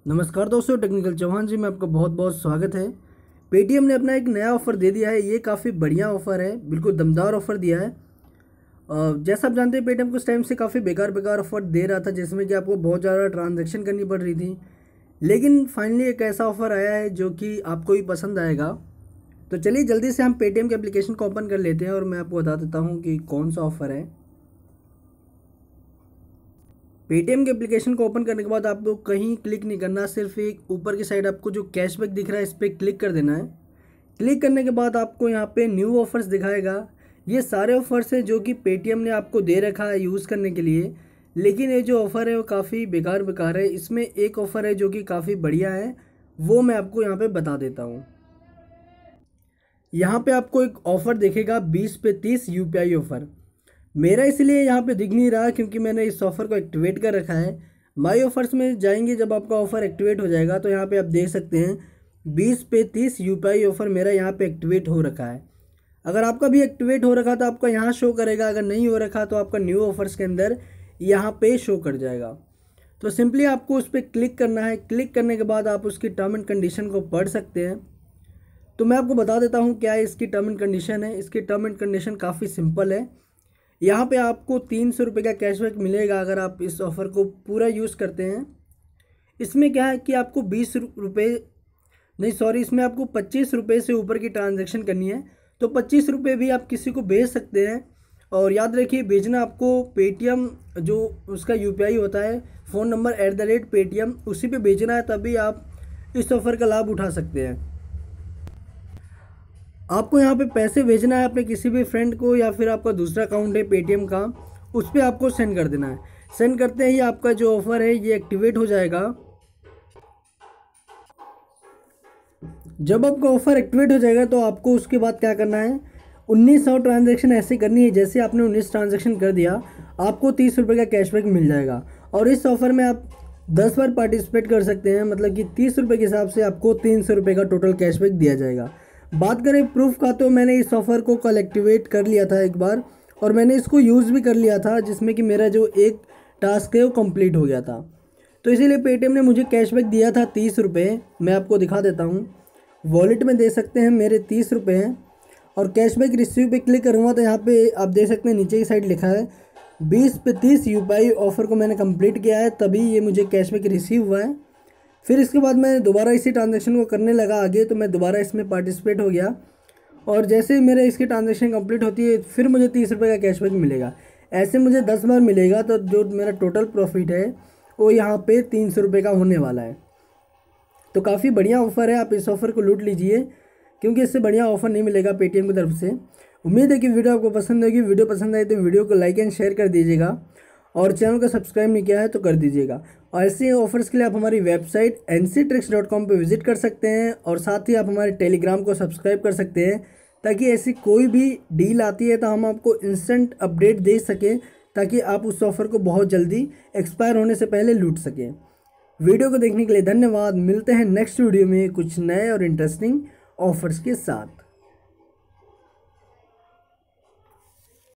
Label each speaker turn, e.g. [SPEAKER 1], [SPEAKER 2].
[SPEAKER 1] नमस्कार दोस्तों, टेक्निकल चौहान जी में आपका बहुत बहुत स्वागत है। पेटीएम ने अपना एक नया ऑफ़र दे दिया है। ये काफ़ी बढ़िया ऑफ़र है, बिल्कुल दमदार ऑफ़र दिया है। जैसा आप जानते हैं, पेटीएम कुछ टाइम से काफ़ी बेकार ऑफ़र दे रहा था, जिसमें कि आपको बहुत ज़्यादा ट्रांजैक्शन करनी पड़ रही थी। लेकिन फाइनली एक ऐसा ऑफ़र आया है जो कि आपको भी पसंद आएगा। तो चलिए जल्दी से हम पेटीएम के एप्लीकेशन को ओपन कर लेते हैं और मैं आपको बता देता हूँ कि कौन सा ऑफ़र है। पेटीएम के एप्लीकेशन को ओपन करने के बाद आपको कहीं क्लिक नहीं करना, सिर्फ एक ऊपर की साइड आपको जो कैशबैक दिख रहा है इस पर क्लिक कर देना है। क्लिक करने के बाद आपको यहाँ पे न्यू ऑफर्स दिखाएगा। ये सारे ऑफर्स हैं जो कि पेटीएम ने आपको दे रखा है यूज़ करने के लिए। लेकिन ये जो ऑफ़र है वो काफ़ी बेकार है। इसमें एक ऑफ़र है जो कि काफ़ी बढ़िया है, वो मैं आपको यहाँ पे बता देता हूँ। यहाँ पे आपको एक ऑफ़र दिखेगा 20 पे 30 यूपीआई ऑफ़र। मेरा इसलिए यहाँ पे दिख नहीं रहा क्योंकि मैंने इस ऑफ़र को एक्टिवेट कर रखा है। माई ऑफर्स में जाएंगे, जब आपका ऑफ़र एक्टिवेट हो जाएगा तो यहाँ पे आप देख सकते हैं 20 पे 30 यूपीआई ऑफ़र मेरा यहाँ पे एक्टिवेट हो रखा है। अगर आपका भी एक्टिवेट हो रखा तो आपका यहाँ शो करेगा, अगर नहीं हो रखा तो आपका न्यू ऑफर्स के अंदर यहाँ पे शो कर जाएगा। तो सिंपली आपको उस पर क्लिक करना है। क्लिक करने के बाद आप उसकी टर्म एंड कंडीशन को पढ़ सकते हैं। तो मैं आपको बता देता हूँ क्या इसकी टर्म एंड कंडीशन है। इसकी टर्म एंड कंडीशन काफ़ी सिंपल है। यहाँ पे आपको 300 रुपये का कैशबैक मिलेगा अगर आप इस ऑफ़र को पूरा यूज़ करते हैं। इसमें क्या है कि आपको 20 रुपये नहीं, सॉरी, इसमें आपको 25 रुपये से ऊपर की ट्रांजैक्शन करनी है। तो 25 रुपये भी आप किसी को भेज सकते हैं। और याद रखिए, भेजना आपको पेटीएम जो उसका यूपीआई होता है, फ़ोन नंबर @पेटीएम, उसी पे भेजना है, तभी आप इस ऑफ़र का लाभ उठा सकते हैं। आपको यहाँ पे पैसे भेजना है अपने किसी भी फ्रेंड को, या फिर आपका दूसरा अकाउंट है पेटीएम का, उस पर आपको सेंड कर देना है। सेंड करते ही आपका जो ऑफ़र है ये एक्टिवेट हो जाएगा। जब आपका ऑफ़र एक्टिवेट हो जाएगा तो आपको उसके बाद क्या करना है, 1900 ट्रांजैक्शन ऐसे करनी है। जैसे आपने 19 ट्रांजैक्शन कर दिया, आपको 30 रुपये का कैशबैक मिल जाएगा। और इस ऑफ़र में आप 10 बार पार्टिसिपेट कर सकते हैं, मतलब कि 30 रुपये के हिसाब से आपको 300 रुपये का टोटल कैशबैक दिया जाएगा। बात करें प्रूफ का, तो मैंने इस ऑफ़र को कल एक्टिवेट कर लिया था एक बार, और मैंने इसको यूज़ भी कर लिया था, जिसमें कि मेरा जो एक टास्क है वो कंप्लीट हो गया था। तो इसीलिए पेटीएम ने मुझे कैशबैक दिया था 30 रुपये। मैं आपको दिखा देता हूँ, वॉलेट में दे सकते हैं, मेरे 30 रुपये हैं। और कैशबैक रिसीव पे क्लिक करूँगा तो यहाँ पे आप देख सकते हैं नीचे की साइड लिखा है 20 पे 30 यूपीआई ऑफ़र को मैंने कंप्लीट किया है, तभी ये मुझे कैशबैक रिसीव हुआ है। फिर इसके बाद मैं दोबारा इसी ट्रांजैक्शन को करने लगा आगे, तो मैं दोबारा इसमें पार्टिसिपेट हो गया। और जैसे ही मेरे इसकी ट्रांजैक्शन कंप्लीट होती है, फिर मुझे 30 रुपये का कैशबैक मिलेगा। ऐसे मुझे 10 बार मिलेगा, तो जो मेरा टोटल प्रॉफिट है वो यहाँ पे 300 रुपये का होने वाला है। तो काफ़ी बढ़िया ऑफ़र है, आप इस ऑफ़र को लूट लीजिए, क्योंकि इससे बढ़िया ऑफ़र नहीं मिलेगा पेटीएम की तरफ से। उम्मीद है कि वीडियो आपको पसंद होगी। वीडियो पसंद आए तो वीडियो को लाइक एंड शेयर कर दीजिएगा, और चैनल को सब्सक्राइब नहीं किया है तो कर दीजिएगा। और ऐसे ऑफर्स के लिए आप हमारी वेबसाइट nctricks.com पे विजिट कर सकते हैं, और साथ ही आप हमारे टेलीग्राम को सब्सक्राइब कर सकते हैं, ताकि ऐसी कोई भी डील आती है तो हम आपको इंस्टेंट अपडेट दे सकें, ताकि आप उस ऑफ़र को बहुत जल्दी एक्सपायर होने से पहले लूट सकें। वीडियो को देखने के लिए धन्यवाद। मिलते हैं नेक्स्ट वीडियो में कुछ नए और इंटरेस्टिंग ऑफर्स के साथ।